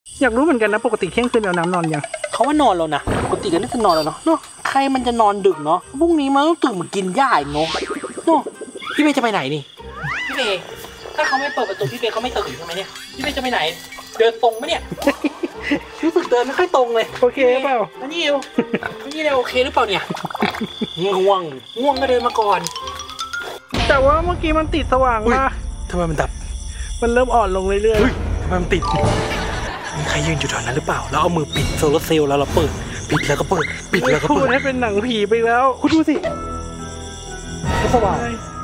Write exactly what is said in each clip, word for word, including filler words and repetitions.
อยากรู้เหมือนกันนะปกติเที่ยงคืนเราน้ำนอนยังเขาว่านอนแล้วนะปกติก็น่าจะนอนแล้วเนาะเนาะใครมันจะนอนดึกเนาะพรุ่งนี้มันต้องตื่นมากินหญ้าอีกเนาะเนาะพี่เมย์จะไปไหนนี่พี่เมย์ถ้าเขาไม่เปิดประตูพี่เมย์เขาไม่ตื่นใช่ไหมเนี่ยพี่เมย์จะไปไหนเดินตรงไหมเนี่ยรู้สึกเดินไม่ค่อยตรงเลยโอเคเปล่าอันนี้เอวอันนี้เอวโอเคหรือเปล่าเนี่ยง่วงง่วงก็เดินมาก่อนแต่ว่าเมื่อกี้มันติดสว่างมาทำไมมันดับมันเริ่มอ่อนลงเรื่อยๆทำไมมันติดมีใครยืนอยู่แถวนั้นหรือเปล่าแล้วเอามือปิดโซลาร์เซลล์แล้วเราเปิดปิดแล้วก็เปิดปิดแล้วก็เปิดพูดให้เป็นหนังผีไปแล้วคุณดูสิสว่าง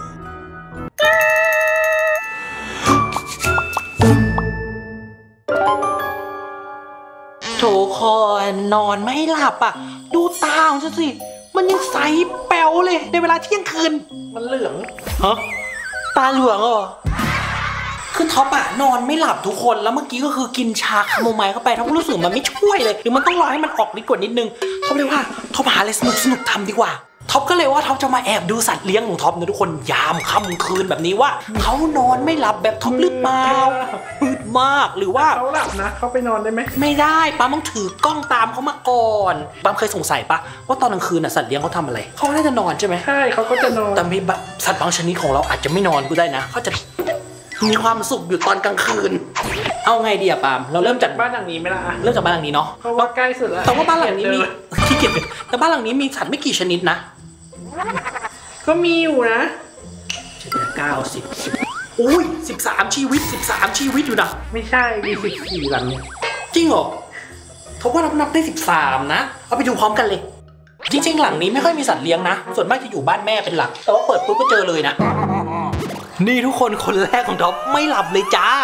โถคอนนอนไม่หลับอ่ะดูตาของฉันสิมันยังใสแป๋วเลยในเวลาเที่ยงคืนมันเหลืองฮะตาเหลืองเหรอคือท็อปอะนอนไม่หลับทุกคนแล้วเมื่อกี้ก็คือกินชาคาโมไมล์เข้าไปท็อปรู้สึกมันไม่ช่วยเลยหรือมันต้องรอให้มันออกฤทธิ์กว่านิดนึงท็อปเลยว่าท็อปหาอะไรสนุกสนุกทำดีกว่าท็อปก็เลยว่าท็อปจะมาแอบดูสัตว์เลี้ยงของท็อปนะทุกคนยามค่ำคืนแบบนี้ว่าเขานอนไม่หลับแบบท็อปหรือเปล่ามืดมากหรือว่าเขาหลับนะเขาไปนอนได้ไหมไม่ได้ป้าต้องถือกล้องตามเขามาก่อนป้าเคยสงสัยปะว่าตอนกลางคืนน่ะสัตว์เลี้ยงเขาทำอะไรเขาน่าจะนอนใช่ไหมใช่เขาก็จะนอนแต่มีสัตว์บางชนิดของเราอาจจะไม่นอนก็ได้นะเขาจะมีความสุขอยู่ตอนกลางคืนเอาไงดีอะปามเราเริ่มจากบ้านหลังนี้ไหมล่ะเริ่มจากบ้านหลังนี้เนาะเพราะว่าใกล้สุดแล้วแต่ว่าบ้านหลังนี้มีขี้เกียจแต่บ้านหลังนี้มีสัตว์ไม่กี่ชนิดนะก็มีอยู่นะเก้าสิบอุ้ยสิบสามชีวิตสิบสามชีวิตอยู่นะไม่ใช่มีสิบสี่หลังเนี่ยจริงเหรอทว่านับนับได้สิบสามนะเอาไปดูพร้อมกันเลยจริงๆหลังนี้ไม่ค่อยมีสัตว์เลี้ยงนะส่วนมากจะอยู่บ้านแม่เป็นหลักแต่ว่าเปิดปุ๊บก็เจอเลยนะนี่ทุกคนคนแรกของท็อปไม่หลับเลยจ้า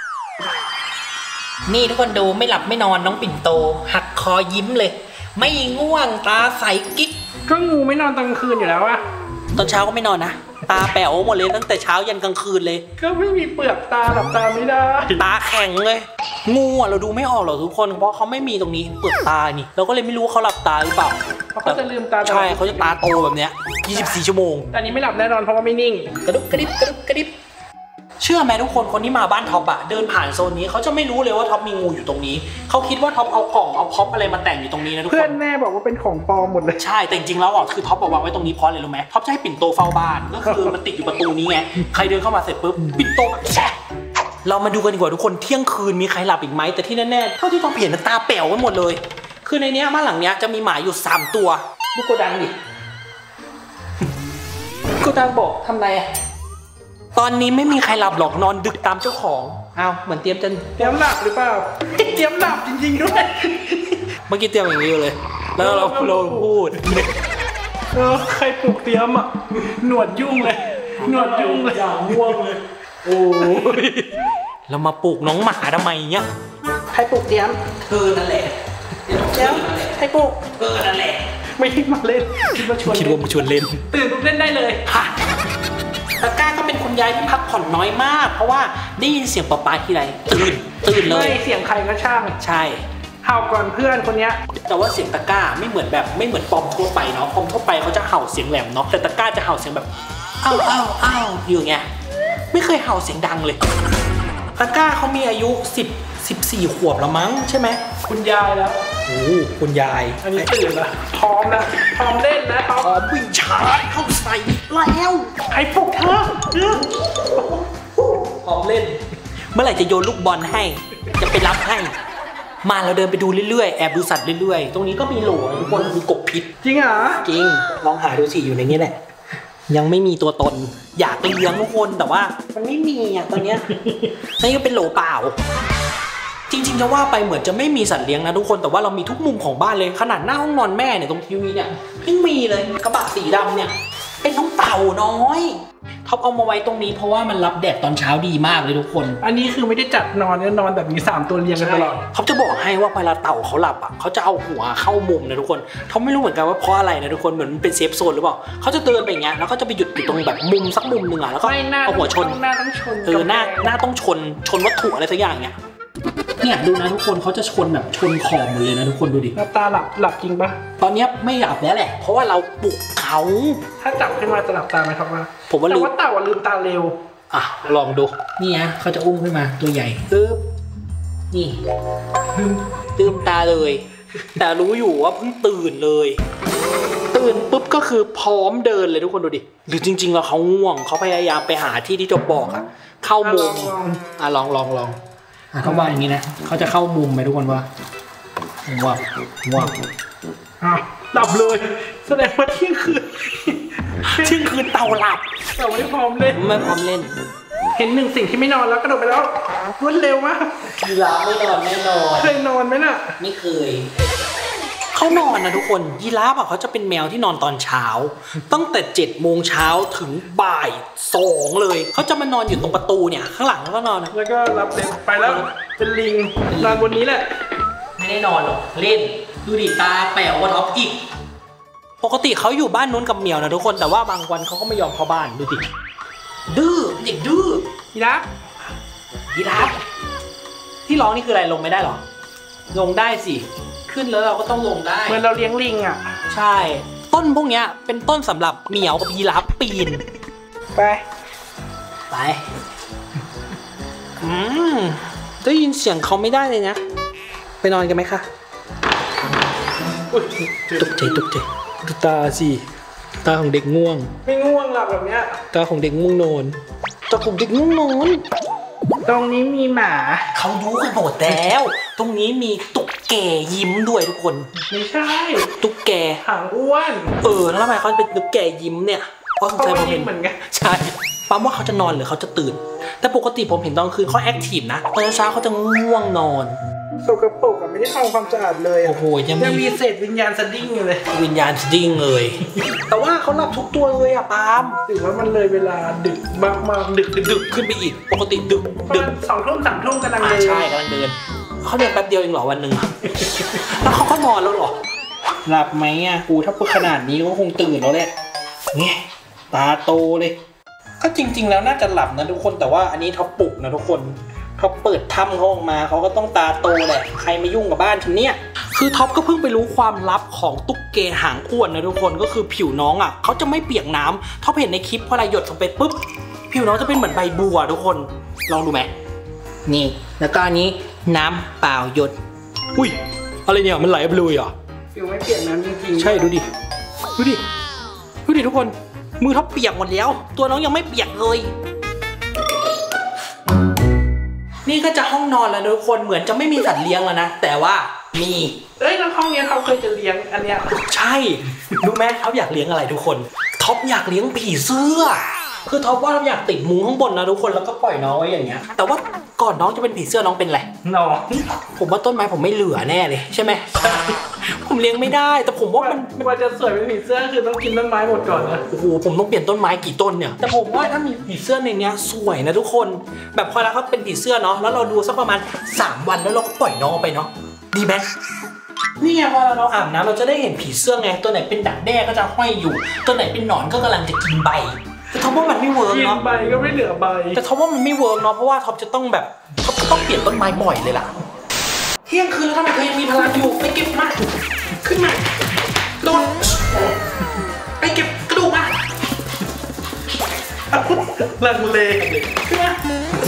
นี่ทุกคนดูไม่หลับไม่นอนน้องปิ่นโตหักคอยิ้มเลยไม่ง่วงตาใสกิ๊กก็งูไม่นอนตอนกลางคืนอยู่แล้วอะตอนเช้าก็ไม่นอนนะตาแป๋วหมดเลยตั้งแต่เช้ายันกลางคืนเลยก็ไม่มีเปลือกตาหลับตาไม่ได้ตาแข็งเลยงูอ่ะเราดูไม่ออกหรอกทุกคนเพราะเขาไม่มีตรงนี้เปลือกตานี่เราก็เลยไม่รู้เขาหลับตาหรือเปล่าเขาจะลืมตาใช่เขาจะตาโตแบบเนี้ยยี่สิบสี่ชั่วโมงแต่นี้ไม่หลับแน่นอนเพราะว่าไม่นิ่งกระดุกกระดิบกระดุกกระดิบเชื่อไหมทุกคนคนที่มาบ้านท็อปอะเดินผ่านโซนนี้เขาจะไม่รู้เลยว่าท็อปมีงูอยู่ตรงนี้เขาคิดว่าท็อปเอากล่องเอาพ็อปอะไรมาแต่งอยู่ตรงนี้นะทุกคนเพื่อนแม่บอกว่าเป็นของปลอมหมดเลยใช่แต่จริงๆแล้วอ่ะคือท็อปวางไว้ตรงนี้เพราะอะไรรู้ไหมท็อปจะให้ปิ่นโตเฝ้าบ้านก็คือมันติดอยู่ประตูนี้ไงใครเดินเข้ามาเสร็จปุ๊บปิ่นโตเรามาดูกันดีกว่าทุกคนเที่ยงคืนมีใครหลับอีกไหมแต่ที่แน่ๆเท่าที่ท็อปเห็นตาแป๋วกันหมดเลยคือในนี้บ้านหลังนี้จะมีหมาอยู่สามตัวลูกโกดังดิโกดังบอกทำไรอะตอนนี้ไม่มีใครหลับหรอกนอนดึกตามเจ้าของอ้าวเหมือนเตรียมจะเตรียมหลับหรือเปล่าเตรียมหลับจริงๆด้วยเมื่อกี้เตรียมอย่างนี้เลยแล้วเราเราพูดเออใครปลุกเตรียมอ่ะหนวดยุ่งเลยหนวดยุ่งเลยอย่างง่วงเลยโอ้ยเรามาปลุกน้องหมาทำไมเนี้ยใครปลุกเตรียมเธอนั่นแหละเดี๋ยวใครปลุกเธอนั่นแหละไม่คิดมาเล่นคิดว่าชวนคิดว่ามาชวนเล่นตื่นปุ๊บเล่นได้เลยค่ะตะก้าก็เป็นคุณยายที่พักผ่อนน้อยมากเพราะว่าได้ยินเสียงป๊าป๊าทีไรตื่นตื่นเลยไม่เสียงใครก็ช่างใช่เห่าก่อนเพื่อนคนนี้แต่ว่าเสียงตะก้าไม่เหมือนแบบไม่เหมือนปอมทั่วไปเนาะปอมทั่วไปเขาจะเห่าเสียงแหลมเนาะแต่ตะก้าจะเห่าเสียงแบบอ้าวอ้าวอ้าวอยู่ไงไม่เคยเห่าเสียงดังเลยตะก้าเขามีอายุสิบสิบสี่ขวบแล้วมั้งใช่ไหมคุณยายแล้วโอ้คุณยายอันนี้ตื่นแล้วพร้อมนะพร้อมเล่นนะพร้อมวิ่งชาร์จเข้าใส่แล้วใครปลุกเธอพร้อมเล่นเมื่อไหร่จะโยนลูกบอลให้จะไปรับให้มาเราเดินไปดูเรื่อยๆแอบดูสัตว์เรื่อยๆตรงนี้ก็มีโหลทุกคนมีกบพิษจริงเหรอจริงลองหาดูสิอยู่ในนี้แหละยังไม่มีตัวตนอยากเลี้ยงทุกคนแต่ว่ามันไม่มีอ่ะตอนเนี้ยนี่ก็เป็นโหลเปล่าจริงๆจะว่าไปเหมือนจะไม่มีสัตว์เลี้ยงนะทุกคนแต่ว่าเรามีทุกมุมของบ้านเลยขนาดหน้าห้องนอนแม่เนี่ยตรงทีวีเนี่ยยังมีเลยกระบะสีดำเนี่ยเป็นน้องเต่าน้อยท็อปเอามาไว้ตรงนี้เพราะว่ามันรับแดดตอนเช้าดีมากเลยทุกคนอันนี้คือไม่ได้จัดนอนเนี่ยนอนแบบมีสามตัวเรียงกันตลอดท็อปจะบอกให้ว่าเวลาเต่าเขาหลับอ่ะเขาจะเอาหัวเข้ามุมนะทุกคนท็อปไม่รู้เหมือนกันว่าเพราะอะไรนะทุกคนเหมือนเป็นเซฟโซนหรือเปล่าเขาจะเดินไปอย่างเงี้ยแล้วก็จะไปหยุดอยู่ตรงแบบมุมสักมุมหนึ่งอ่ะแล้วก็เอาหัวชนหน้าต้องชนเออหน้าหน้าต้องชนชนวัตถุอะไรสักอย่างเงี้ยเนี่ยดูนะทุกคนเขาจะชนแบบชนขอบหมดเลยนะทุกคนดูดิตาหลับหลับจริงปะตอนนี้ไม่หลับแล้วแหละเพราะว่าเราปลุกเขาถ้าจับขึ้นมาจะหลับตาไหมครับว่าผมว่าลืมแต่ว่าเต่าลืมตาเร็วอ่ะลองดูนี่นะเขาจะอุ้มขึ้นมาตัวใหญ่ปึ๊บนี่ลืมตาเลยแต่รู้อยู่ว่าเพิ่งตื่นเลยตื่นปุ๊บก็คือพร้อมเดินเลยทุกคนดูดิหรือจริงๆแล้วเขาง่วงเขาพยายามไปหาที่ที่จะบอกอะเข้ามุมอ่ะลองลองลองอ่ะเขาว่าอย่างนี้นะเขาจะเข้ามุมไหมทุกคนว่าง่วงง่วงอ้าวหลับเลยแสดงว่าเที่ยงคืนเที่ยงคืนเต่าหลับแต่ไม่พร้อมเล่นไม่พร้อมเล่นเห็นหนึ่งสิ่งที่ไม่นอนแล้วกระโดดไปแล้วรวดเร็วมากยีราฟไม่นอนแน่นอนเคยนอนไหมน่ะไม่เคยเขานอนนะทุกคนยีราฟอ่ะเขาจะเป็นแมวที่นอนตอนเช้าตั้งแต่เจ็ดโมงเช้าถึงบ่ายสองเลยเขาจะมานอนอยู่ตรงประตูเนี่ยข้างหลังแล้วก็นอนแล้วก็รับเด็กไปแล้วเป็นลิงนอนบนนี้แหละไม่ได้นอนหรอกเล่นดูดิตาแป๋วกว่าท็อปอีกปกติเขาอยู่บ้านนู้นกับเหมียวนะทุกคนแต่ว่าบางวันเขาก็ไม่ยอมเข้าบ้านดูดิดื้อเด็กดื้อยีราฟยีราฟที่ร้องนี่คืออะไรลงไม่ได้หรอลงได้สิขึ้นแล้วเราก็ต้องลงได้เหมือนเราเลี้ยงลิงอ่ะใช่ต้นพวกนี้เป็นต้นสำหรับเหมียวกับยีราฟปีนไปไปอืมได้ยินเสียงเขาไม่ได้เลยนะไปนอนกันไหมคะตกใจตกใจดูตาสิตาของเด็กง่วงไม่ง่วงหลับแบบเนี้ยตาของเด็กง่วงนอนตาของเด็กง่วงนอนตรงนี้มีหมาเขารู้กันหมดแล้วตรงนี้มีตุ๊กแกยิ้มด้วยทุกคนไม่ใช่ตุ๊กแกหางอ้วนเออแล้วทำไมเขาเป็นตุ๊กแกยิ้มเนี่ยเพราะสงสัยผมเห็นเหมือนกันใช่ปั๊มว่าเขาจะนอนหรือเขาจะตื่นแต่ปกติผมเห็นตอนคืนเขาแอคทีฟนะตอนเช้าเขาจะง่วงนอนสกปรกอ่ะไม่ได้ทำความสะอาดเลยโอ้โหยังมีเศษวิญญาณสดิ้งอยู่เลยวิญญาณสดิ้งเลยแต่ว่าเขาหลับทุกตัวเลยอ่ะปาล์มถือว่ามันเลยเวลาดึกมากมากดึกดึกขึ้นไปอีกปกติดึกดึกสองทุ่มสามทุ่มกำลังเดินใช่กำลังเดินเขาเดินแป๊บเดียวเองเหรอวันหนึ่งแล้วเขาก็นอนแล้วหรอหลับไหมอ่ะกูถ้าพูดขนาดนี้ก็คงตื่นแล้วแหละเนี่ยตาโตเลยก็จริงๆแล้วน่าจะหลับนะทุกคนแต่ว่าอันนี้เขาปลุกนะทุกคนเขาเปิดถ้ำเขาออกมาเขาก็ต้องตาโตแหละใครไม่ยุ่งกับบ้านฉันเนี่ยคือท็อปก็เพิ่งไปรู้ความลับของตุ๊กแกหางอ้วนนะทุกคนก็คือผิวน้องอ่ะเขาจะไม่เปียกน้ำท็อปเห็นในคลิปพออะไรหยดลงไปปุ๊บผิวน้องจะเป็นเหมือนใบบัวทุกคนลองดูไหมนี่แล้วก็อันนี้น้ำเปล่าหยดอุ้ยอะไรเนี่ยมันไหลไปเลยอ่ะผิวไม่เปียกน้ำจริงๆใช่ดูดิดูดิดูดิทุกคนมือท็อปเปียกหมดแล้วตัวน้องยังไม่เปียกเลยนี่ก็จะห้องนอนแล้วทุกคนเหมือนจะไม่มีสัตว์เลี้ยงแล้วนะแต่ว่ามีเอ้ยแล้วห้องนี้เขาเคยจะเลี้ยงอันเนี้ยใช่รู้ไหมเขาอยากเลี้ยงอะไรทุกคนท็อปอยากเลี้ยงผีเสื้อคือท็อปว่าท็อปอยากติดมุ้งข้างบนนะทุกคนแล้วก็ปล่อยน้องไว้อย่างเงี้ยแต่ว่าก่อนน้องจะเป็นผีเสื้อน้องเป็นอะไรน้องผมว่าต้นไม้ผมไม่เหลือแน่เลยใช่ไหมผมเลี้ยงไม่ได้แต่ผมว่ามันว่าจะสวยเป็นผีเสื้อคือต้องกินต้นไม้หมดก่อนนะโอ้โหผมต้องเปลี่ยนต้นไม้กี่ต้นเนี่ยแต่ผมว่าถ้ามีผีเสื้อในเนี้ยสวยนะทุกคนแบบพอเราเขาเป็นผีเสื้อเนาะแล้วเราดูสักประมาณสามวันแล้วเราก็ปล่อยน้องไปเนาะดีไหมนี่ไงพอเราอาบน้ำเราจะได้เห็นผีเสื้อไงตัวไหนเป็นดักแด้ก็จะห้อยอยู่ตัวไหนเป็นหนอนก็กำลังจะกินใบแต่ท็อปว่ามันไม่เวิร์กเนาะกินใบก็ไม่เหลือใบแต่ท็อปว่ามันไม่เวิร์กเนาะเพราะว่าท็อปจะต้องแบบท็อปต้องเปลี่ยนต้นไม้บ่อยเลยล่ะเที่ยงคืนแล้วทำไมเธอยังมีพลังอยู่ไปเก็บมาขึ้นมาโดนไปเก็บกระดูกมาลังเลขึ้นมา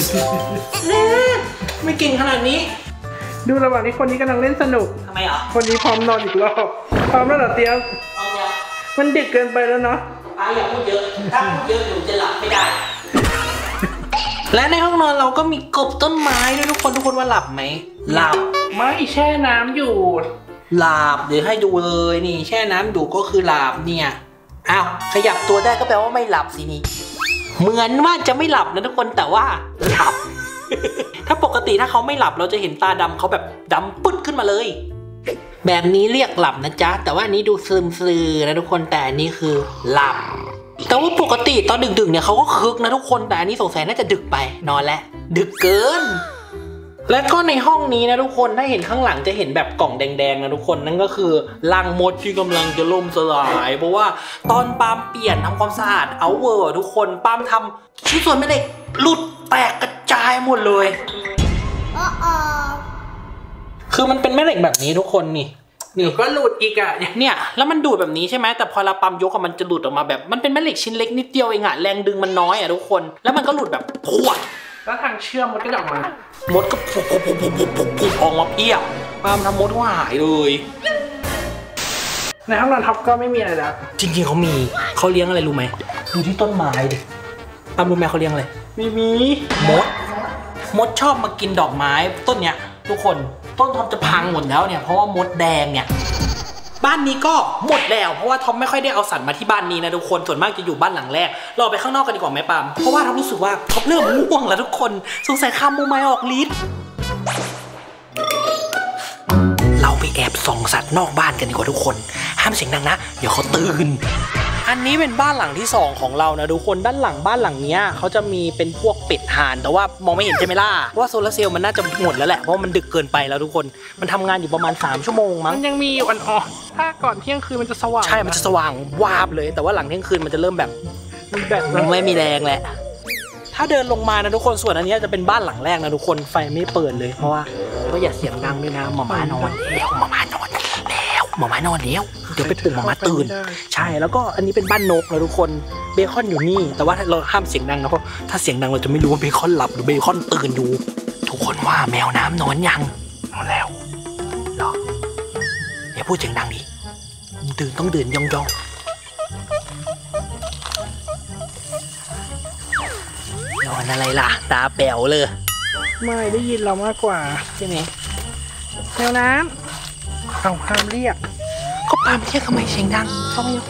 ไม่เก่งขนาดนี้ดูระหว่างที่คนนี้กำลังเล่นสนุกทำไมอ่ะคนนี้พร้อมนอนอีกรอบพร้อมแล้วเหรอเตี้ยมันดึกเกินไปแล้วเนาะป้าอย่าพูดเยอะถ้าพูดเยอะหนูจะหลับไม่ได้และในห้องนอนเราก็มีกบต้นไม้ด้วยทุกคนทุกคนว่าหลับไหมหลับไม่แช่น้ำอยู่หลับเดี๋ยวให้ดูเลยนี่แช่น้ำดูก็คือหลับเนี่ยอ้าวขยับตัวได้ก็แปลว่าไม่หลับสินี่เหมือนว่าจะไม่หลับนะทุกคนแต่ว่าหลับ ถ้าปกติถ้าเขาไม่หลับเราจะเห็นตาดำเขาแบบดำปึ๊ดขึ้นมาเลยแบบนี้เรียกหลับนะจ๊ะแต่ว่านี้ดูซึมซึมนะทุกคนแต่อันนี้คือหลับแต่ว่าปกติตอนดึกๆเนี่ยเขาก็คึกนะทุกคนแต่อันนี้สงสัยน่าจะดึกไปนอนแล้วดึกเกินและก็ในห้องนี้นะทุกคนถ้าเห็นข้างหลังจะเห็นแบบกล่องแดงๆนะทุกคนนั่นก็คือรังมดที่กำลังจะล่มสลายเพราะว่าตอนปาล์มเปลี่ยนทำความสะอาดเอาเวอร์ทุกคนปาล์มทำชิ้นส่วนแม่เหล็กหลุดแตกกระจายหมดเลยคือมันเป็นแม่เหล็กแบบนี้ทุกคนนี่นี่ก็หลุดอีกอ่ะเนี่ยแล้วมันดูดแบบนี้ใช่ไหมแต่พอเราปั๊มยกมันจะหลุดออกมาแบบมันเป็นแม่เหล็กชิ้นเล็กนิดเดียวเองอ่ะแรงดึงมันน้อยอ่ะทุกคนแล้วมันก็หลุดแบบพวดแล้วทางเชื่อมมันก็จะออกมามดก็ปุบปุบปุบปุบปุบปุบปุบออกมาเพียบปาล์มทำมดก็หายเลยในห้องนอนท็อปก็ไม่มีอะไรแล้วจริงๆเขามีเขาเลี้ยงอะไรรู้ไหมดูที่ต้นไม้ดิปาล์มรู้ไหมเขาเลี้ยงอะไรมีมีมดมดชอบมากินดอกไม้ต้นเนี้ยทุกคนต้นท็อปจะพังหมดแล้วเนี่ยเพราะว่ามดแดงเนี่ยบ้านนี้ก็หมดแล้วเพราะว่าท็อปไม่ค่อยได้เอาสัตว์มาที่บ้านนี้นะทุกคนส่วนมากจะอยู่บ้านหลังแรกเราไปข้างนอกกันดีกว่าไหมปาล์มเพราะว่าท็อปรู้สึกว่าท็อปเริ่มง่วงแล้วทุกคนสงสัยคาโมไมล์ออกฤทธิ์เราไปแอบส่องสัตว์นอกบ้านกันดีกว่าทุกคนห้ามเสียงดังนะเดี๋ยวเขาตื่นอันนี้เป็นบ้านหลังที่สองของเรานะทุกคนด้านหลังบ้านหลังนี้เขาจะมีเป็นพวกเป็ดห่านแต่ว่ามองไม่เห็นใช่ไหมล่ะว่าโซลาร์เซลล์มันน่าจะหมดแล้วแหละเพราะมันดึกเกินไปแล้วทุกคนมันทำงานอยู่ประมาณสามชั่วโมงมั้งมันยังมีอยู่อ่อนๆถ้าก่อนเที่ยงคืนมันจะสว่างใช่มันจะสว่างวาบเลยแต่ว่าหลังเที่ยงคืนมันจะเริ่มแบบมันแบบไม่มีแรงแหละถ้าเดินลงมานะทุกคนส่วนอันนี้จะเป็นบ้านหลังแรกนะทุกคนไฟไม่เปิดเลยเพราะว่าก็อย่าเสียงดังด้วยนะหมาม่านอนแล้วหมาม่านอนแล้วหมาม่านอนแล้วเดี๋ยวไปปลุกหมาม่าตื่นใช่แล้วก็อันนี้เป็นบ้านนกนะทุกคนเบคอนอยู่นี่แต่ว่าเราห้ามเสียงดังนะเพราะถ้าเสียงดังเราจะไม่รู้ว่าเบคอนหลับหรือเบคอนตื่นอยู่ทุกคนว่าแมวน้ำนอนยังนอนแล้วหรออย่าพูดเสียงดังดิตื่นต้องตื่นยองยองนอนอะไรล่ะตาแป๋วเลยไม่ได้ยินเรามากกว่าใช่ไหมแมวน้ำเอาห้ามเรียกก็ปาล์มเรียกทำไมเสียงดังเขาไม่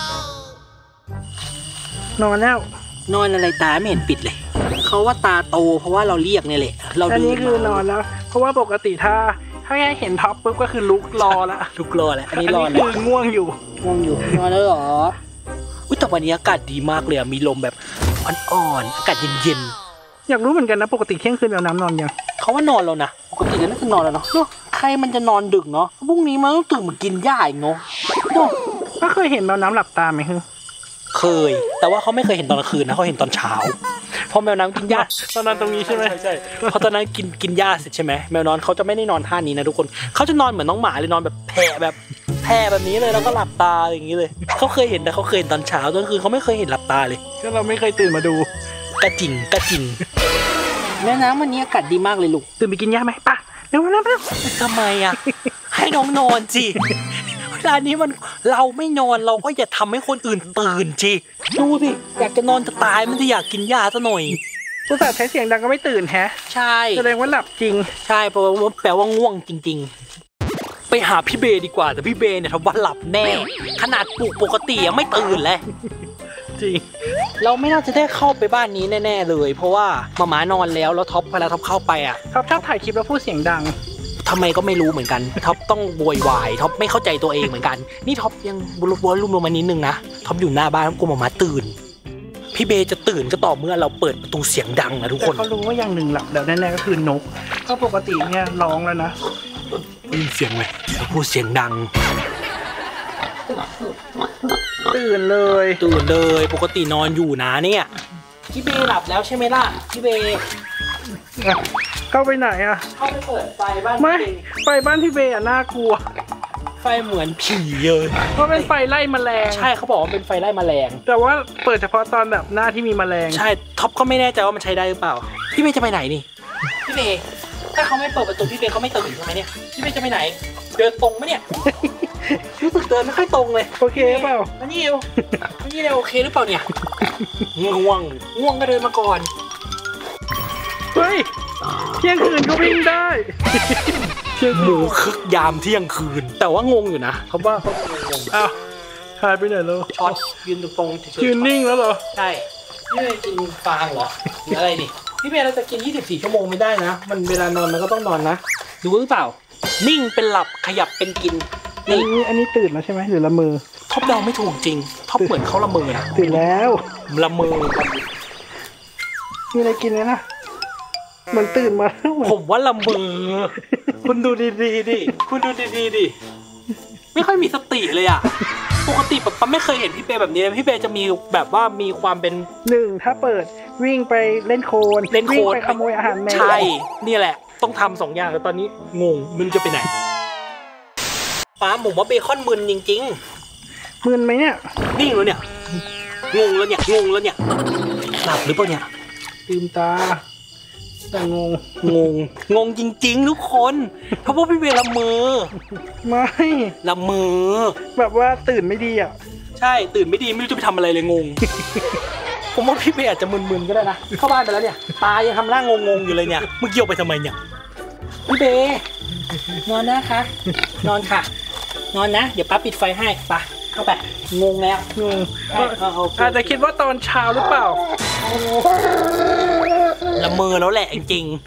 นอนแล้วนอนอะไรตาไม่เห็นปิดเลยเขาว่าตาโตเพราะว่าเราเรียกเนี่ยแหละเราอันนี้คือนอนแล้วเพราะว่าปกติถ้าถ้าแค่เห็นท็อปปุ๊บก็คือลุกรอละลุกรอแหละอันนี้รอแล้วคือง่วงอยู่ง่วงอยู่นอนแล้วเหรออุ้ยแต่วันนี้อากาศดีมากเลยมีลมแบบอ่อนๆอากาศเย็นๆอยากรู้เหมือนกันนะปกติเที่ยงคืนแมวน้ำนอนยังเขาว่านอนแล้วนะปกติก็น่าจะนอนแล้วเนาะใครมันจะนอนดึกเนาะพรุ่งนี้มันต้องตื่นมากินหญ้าอีกเนาะก็เคยเห็นแมวน้ำหลับตาไหมฮึเคยแต่ว่าเขาไม่เคยเห็นตอนกลางคืนนะเขาเห็นตอนเช้าพอแมวน้ำกินหญ้าตอนนั้นตรงนี้ใช่ไหมใช่พอตอนนั้นกินกินหญ้าเสร็จใช่ไหมแมวนอนเขาจะไม่ได้นอนท่านี้นะทุกคนเขาจะนอนเหมือนน้องหมาเลยนอนแบบแผ่แบบแผ่แบบนี้เลยแล้วก็หลับตาอย่างนี้เลยเขาเคยเห็นแต่เขาเคยเห็นตอนเช้าตอนคืนเขาไม่เคยเห็นหลับตาเลยก็เราไม่เคยตื่นมาดูกระจิงกระจิงแม่น้ำวันนี้อากาศดีมากเลยลูกตื่นไปกินหญ้าไหมป่ะเดี๋ยวนะทำไมอ่ะให้น้องนอนสิเวลานี้มันเราไม่นอนเราก็อย่าทำให้คนอื่นตื่นสิดูสิอยากจะนอนจะตายมันจะอยากกินหญ้าซะหน่อยผู้สาวใช้เสียงดังก็ไม่ตื่นแฮะใช่แสดงว่าหลับจริงใช่เพราะว่าแปลว่าง่วงจริงๆไปหาพี่เบดีกว่าแต่พี่เบเนี่ยทว่าหลับแน่ขนาดปลุกปกติยังไม่ตื่นเลยจริงเราไม่น่าจะได้เข้าไปบ้านนี้แน่ๆเลยเพราะว่าหมาม้านอนแล้วแล้วท็อปพอแล้วท็อปเข้าไปอ่ะท็อปชอบถ่ายคลิปแล้วพูดเสียงดังทำไมก็ไม่รู้เหมือนกันท็อปต้องโวยวายท็อปไม่เข้าใจตัวเองเหมือนกันนี่ท็อปยังบลูบอลลุ่มลงมานิดนึงนะท็อปอยู่หน้าบ้านกลัวหมาม้าตื่นพี่เบจะตื่นก็ต่อเมื่อเราเปิดประตูเสียงดังนะทุกคนเขารู้ว่าอย่างหนึ่งหลับแล้วแน่ๆก็คือนกเพราะปกติเนี่ยร้องแล้วนะได้ยินเสียงไหมเราพูดเสียงดังตื่นเลยตื่นเลยปกตินอนอยู่นะเนี่ยพี่เบหลับแล้วใช่ไหมล่ะพี่เบเข้าไปไหนอ่ะเข้าไปเปิดไฟบ้านไม่ไฟบ้านพี่เบอ่ะน่ากลัวไฟเหมือนผีเลยเพราะเป็นไฟไล่แมลงใช่เขาบอกว่าเป็นไฟไล่แมลงแต่ว่าเปิดเฉพาะตอนแบบหน้าที่มีแมลงใช่ท็อปก็ไม่แน่ใจว่ามันใช้ได้หรือเปล่าพี่เบจะไปไหนนี่พี่เบถ้าเขาไม่เปิดประตูพี่เบเขาไม่ตื่นใช่ไหมเนี่ยพี่เบจะไปไหนเดินตรงไหมเนี่ยรู้สึกเดินไม่ค่อยตรงเลยโอเคเปล่าอันนี้เอวอันนี้เอวโอเคหรือเปล่าเนี่ยง่วงง่วงก็เดินมาก่อนเฮ้ยเที่ยงคืนก็วิ่งได้หมูคึกยามเที่ยงคืนแต่ว่างงอยู่นะเขาว่าเขางงอ้าวหายไปไหนแล้วช็อตยืนตรงยืนนิ่งแล้วเหรอใช่พี่เมย์กินฟางเหรอหรืออะไรนี่พี่เมย์เราจะกินยี่สิบสี่ชั่วโมงไม่ได้นะมันเวลานอนมันก็ต้องนอนนะรู้หรือเปล่านิ่งเป็นหลับขยับเป็นกินนี่อันนี้ตื่นแล้วใช่ไหมหรือละเมอท็อปเดาไม่ถูกจริงท็อปเหมือนเขาละเมอนะตื่นแล้วละเมอมีอะไรกินเลยนะมันตื่นมาผมว่าละเมอคุณดูดีๆดิคุณดูดีๆดิไม่ค่อยมีสติเลยอ่ะปกติแบบปั๊มไม่เคยเห็นพี่เปแบบนี้พี่เปจะมีแบบว่ามีความเป็นหนึ่งถ้าเปิดวิ่งไปเล่นโคลนเล่นโคลนไปขโมยอาหารแมวใช่นี่แหละต้องทำสองอย่างแล้วตอนนี้งงมันจะไปไหนป้าผมว่าเบคอนมึนจริงๆมึนไหมเนี่ยนิ่งแล้วเนี่ยงงแล้วเนี่ยงงแล้วเนี่ยหลับหรือเปล่าเนี่ยลืมตาแต่งงงงงงจริงๆทุกคนเพราะว่าพี่เวละเมอไม่ละเมอแบบว่าตื่นไม่ดีอ่ะใช่ตื่นไม่ดีไม่รู้จะไปทำอะไรเลยงง ผมว่าพี่เวอาจจะมึนๆก็ได้นะเข้าบ้านไปแล้วเนี่ยตายังทำหน้างงๆอยู่เลยเนี่ยเมื่อกี้ออกไปทำไมเนี่ยพี่เบนอนนะคะ นอนค่ะ นอนนะเดี๋ยวป้าปิดไฟให้ไปเข้าไปงงแล้วงงเอาเอาเอาอาจจะคิดว่าตอนเช้าหรือเปล่าละเมอแล้วแหละจริงๆ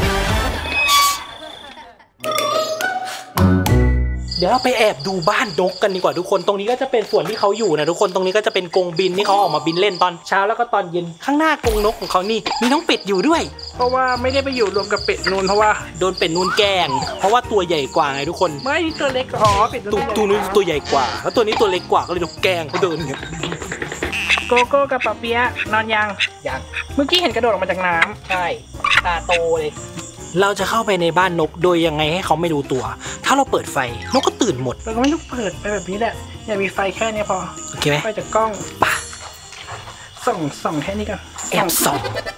เดี๋ยวเราไปแอบดูบ้านนกกันดีกว่าทุกคนตรงนี้ก็จะเป็นส่วนที่เขาอยู่นะทุกคนตรงนี้ก็จะเป็นกรงบินที่เขาออกมาบินเล่นตอนเช้าแล้วก็ตอนเย็นข้างหน้ากรงนกของเขานี่มีน้องเป็ดอยู่ด้วยเพราะว่าไม่ได้ไปอยู่รวมกับเป็ดนูนเพราะว่าโดนเป็ดนูนแกล้งเพราะว่าตัวใหญ่กว่าไงทุกคนไม่ตัวเล็กอ๋อเป็ดนูนตัวตัวนู้นตัวใหญ่กว่า แล้วตัวนี้ตัวเล็กกว่าก็เลยโดนแกล้งเขาเดินอย่างเงี้ยโกโก้กับปะเปียะนอนยังยังเมื่อกี้เห็นกระโดดออกมาจากน้ำใช่ตาโตเลยเราจะเข้าไปในบ้านนกโดยยังไงให้เขาไม่รู้ตัวถ้าเราเปิดไฟนกก็ตื่นหมดเราก็ไม่ต้องเปิดไปแบบนี้แหละอย่ามีไฟแค่นี้พอโอเคไหมไฟจากกล้องป่ะส่องส่องแค่นี้กันแอบส่อง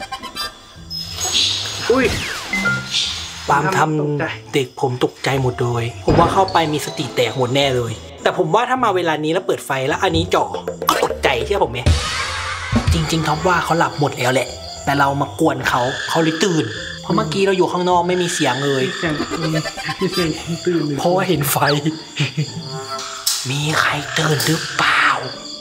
อุ้ยปาล์มทตกใจำเด็กผมตกใจหมดเลยผมว่าเข้าไปมีสติแตกหมดแน่เลย แต่ผมว่าถ้ามาเวลานี้แล้วเปิดไฟแล้วอันนี้จ่อก็ตกใจเชื่อผมไหมจริงๆท็อปว่าเขาหลับหมดแล้วแหละ แต่เรามากวนเขาเขาเลยตื่น เพราะเมื่อกี้เราอยู่ข้างนอกไม่มีเสียงเลยเสียงมีเสียงตื่นเพราะว่าเห็นไฟ มีใครตื่นหรือเปล่า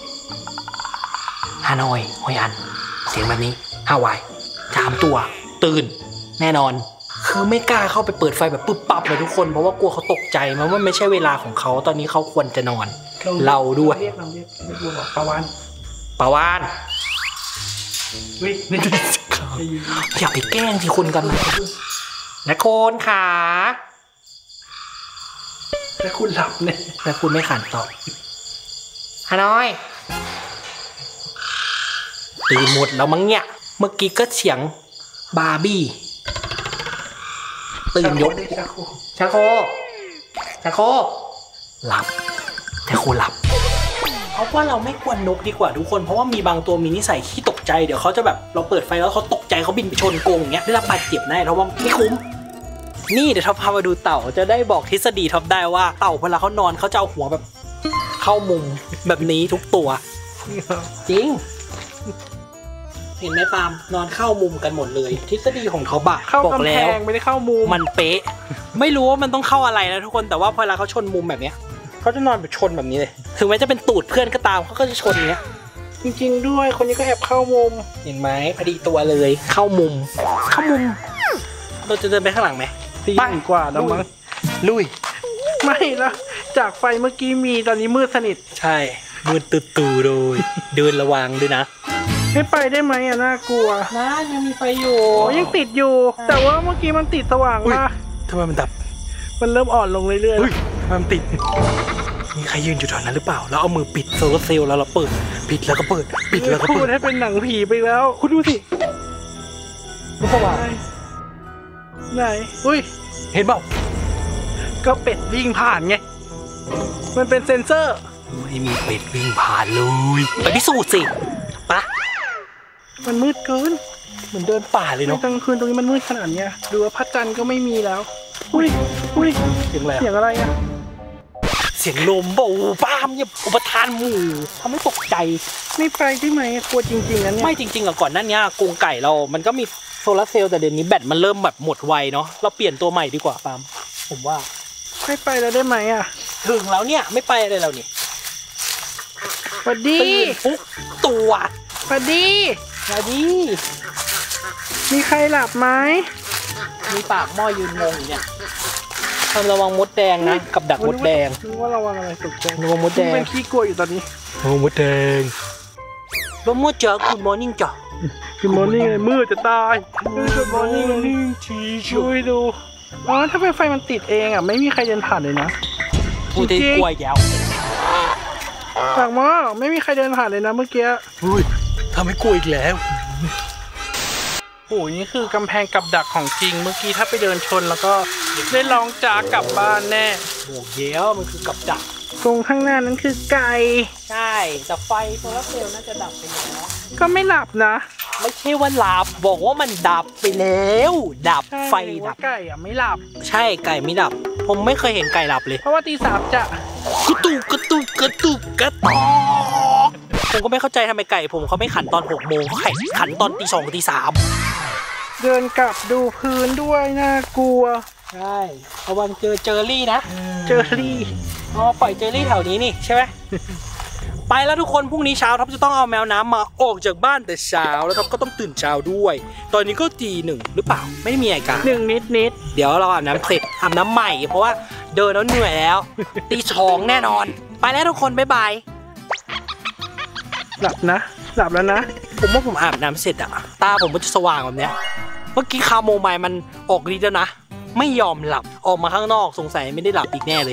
ฮานอยฮอยอัน เสียงแบบนี้ฮาวายสามตัว ตื่น แน่นอน คือไม่กล้าเข้าไปเปิดไฟแบบปึ๊บปั๊บเลยทุกคน เพราะว่ากลัวเขาตกใจมันว่าไม่ใช่เวลาของเขา ตอนนี้เขาควรจะนอน เราด้วยเรียกเราเรียกเรียกบัวบอกปลาวานปาวานเฮ้ยนี่จะข่าวอย่าไปแกล้งที่คนกันนะคนขาแต่คุณหลับเนี่ยแต่คุณไม่ขันตอบฮานอย ตื่นหมดแล้วมั้งเนี่ย เมื่อกี้ก็เสียงบาร์บี้ ตื่นยกชาโคชาโคชาโคหลับชาโคหลับเอาว่าเราไม่ควรนกดีกว่าทุกคนเพราะว่ามีบางตัวมีนิสัยขี้ตกใจเดี๋ยวเขาจะแบบเราเปิดไฟแล้วเขาตกใจเขาบินไปชนกรงอย่างเงี้ยได้รับบาดเจ็บแน่เพราะว่าไม่คุ้มนี่เดี๋ยวท็อปพามาดูเต่าจะได้บอกทฤษฎีท็อปได้ว่าเต่าเวลาเขานอนเขาจะเอาหัวแบบเข้ามุมแบบนี้ทุกตัวจริงเห็นไหมปาล์มนอนเข้ามุมกันหมดเลยทฤษฎีของท็อปอะเข้าบอกกำแพแล้วงไม่ได้เข้ามุมมันเป๊ะไม่รู้ว่ามันต้องเข้าอะไรนะทุกคนแต่ว่าพอเวลาเขาชนมุมแบบเนี้ยเขาจะนอนแบบชนแบบนี้เลยถึงแม้จะเป็นตูดเพื่อนก็ตามเขาก็จะชนอย่างเงี้ยจริงๆด้วยคนนี้ก็แอบเข้ามุมเห็นไหมพอดีตัวเลยเข้ามุม เข้ามุม เราจะเดินไปข้างหลังไหมตีหนึ่งกว่าแล้วมั้งลุยไม่ละจากไฟเมื่อกี้มีตอนนี้มืดสนิทใช่มืดตื่นๆเลยเดินระวังด้วยนะไม่ไปได้ไหมอ่ะน่ากลัวนะยังมีไฟอยู่โอ้ยังติดอยู่ แต่ว่าเมื่อกี้มันติดสว่างมากทำไมมันดับมันเริ่มอ่อนลงเรื่อยๆเฮ้ยทำไมมันติดมีใครยืนอยู่แถวนั้นหรือเปล่าแล้วเอามือปิดโซลาร์เซลล์แล้วเราเปิดปิดแล้วก็เปิดปิดแล้วก็พูเปิดดให้เป็นหนังผีไปแล้วคุณดูสิมันสว่างไหนอุ้ยเห็นเปล่าก็เป็ดวิ่งผ่านไง มันเป็นเซ็นเซอร์ไม่มีเป็ดวิ่งผ่านเลยไปพิสูจน์สิปะมันมืดเกินเหมือนเดินป่าเลยในเนาะกลางคืนตรงนี้มันมืดขนาดเนี้ยดูว่าพระจันทร์ก็ไม่มีแล้ว อุ้ยอุ้ยเสียงอะไรเสียงอะไรอ่ะเสียงลมเบาป้ามเนี่ยอุปทานหมู่ทำให้ตกใจไม่ไปได้ไหมกลัวจริงๆนะเนี่ยไม่จริงๆอะก่อนหนั้นเนี้ยกรงไก่เรามันก็มีโซลาร์เซลล์แต่เดี๋ยวนี้แบตมันเริ่มแบบหมดไวเนาะเราเปลี่ยนตัวใหม่ดีกว่าปาล์มผมว่าไม่ไปแล้วได้ไหมอ่ะถึงแล้วเนี่ยไม่ไปอะไรแล้วนี่สวัสดีตื่นปุ๊บตัวสวัสดีมาดิมีใครหลับไหมมีปากหม้อยืนงงอยู่เนี่ยทำระวังมดแดงนะกับดักมดแดงนึกว่าระวังอะไรตกใจระวังมดแดงเป็นขี้กลัวอยู่ตอนนี้โอ้มดแดงบะมดจ๋าคุณมอร์นิ่งจ๋าคือมอร์นิ่งเลยมืดจะตายคือมอร์นิ่งช่วยดูอ๋อถ้าเป็นไฟมันติดเองอ่ะไม่มีใครเดินผ่านเลยนะพูดได้กลัวแย้วปากหม้อไม่มีใครเดินผ่านเลยนะเมื่อกี้อุ้ยทำให้กลัวอีกแล้วโอ้ยนี่คือกำแพงกับดักของจริงเมื่อกี้ถ้าไปเดินชนแล้วก็ได้ลองจากกลับบ้านแน่โอ้เย้วมันคือกับดักตรงข้างหน้านั้นคือไก่ใช่แต่ไฟโซลาร์เซลล์น่าจะดับไปแล้วก็ไม่หลับนะไม่ใช่ว่าหลับบอกว่ามันดับไปแล้วดับไฟใช่ดัว่าบไก่อะไม่หลับใช่ไก่ไม่ดับ ผมไม่เคยเห็นไก่หลับเลยเพราะว่าตีสามจะกระตุกกระตุกกระตุกกระตอกผมก็ไม่เข้าใจทำไมไก่ผมเขาไม่ขันตอนหกโมงเขาขันตอนตีสองตีสามเดินกลับดูพื้นด้วยน่ากลัวใช่ระวังเจอเจอรี่นะเจอรี่อ๋อปล่อยเจอรี่แถวนี้นี่ใช่ไหม ไปแล้วทุกคนพรุ่งนี้เช้าท็อปจะต้องเอาแมวน้ำมาออกจากบ้านแต่เช้าแล้วท็อปก็ต้องตื่นเช้าด้วย ตอนนี้ก็ตีหนึ่งหรือเปล่าไม่มีอะไรกันหนึ่งนิดนิดเดี๋ยวเราอาบน้ำเสร็จอาบน้ำใหม่เพราะว่าเดินแล้วเหนื่อยแล้ว ตีสองแน่นอน ไปแล้วทุกคนบ๊ายบายหลับนะ หลับแล้วนะผมว่าผมอาบน้ำเสร็จอะตาผมมันจะสว่างแบบเนี้ยเมื่อกี้คาโมไมล์มันออกฤทธิ์แล้วนะไม่ยอมหลับออกมาข้างนอกสงสัยไม่ได้หลับอีกแน่เลย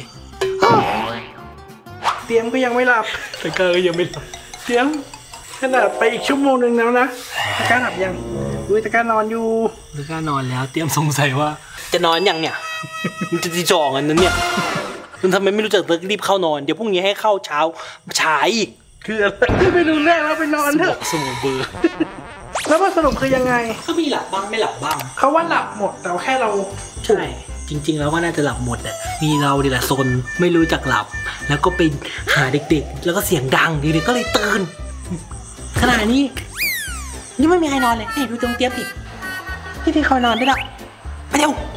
เตรียมก็ยังไม่หลับแต่ก็ยังไม่หลับเตรียมขนาดไปอีกชั่วโมงหนึ่งแล้วนะตะกร้าหลับยังดูตะกร้านอนอยู่แล้วก็นอนแล้วเตรียมสงสัยว่า จะนอนยังเนี่ย มันจะตีสองอันนั้นเนี่ยมันทำไมไม่รู้จักรีบเข้านอนเดี๋ยวพรุ่งนี้ให้เข้าเช้าฉายอีกคืออะไรไปดูแรกแล้วไปนอนเถอะสมองเบอร์แล้วมาสรุปคือยังไงก็มีหลับบ้างไม่หลับบ้างเขาว่าหลับหมดแต่แค่เราใช่ จริงๆแล้วก็น่าจะหลับหมดแหละมีเราดีแหละซนไม่รู้จักหลับ แล้วก็ไปหาเด็กๆ แล้วก็เสียงดังเด็กๆก็เลยตื่นขณะนี้ยังไม่มีใครนอนเลยนี่ดูตรงเตียงดิที่ที่คอยนอนได้ละไปเร็ว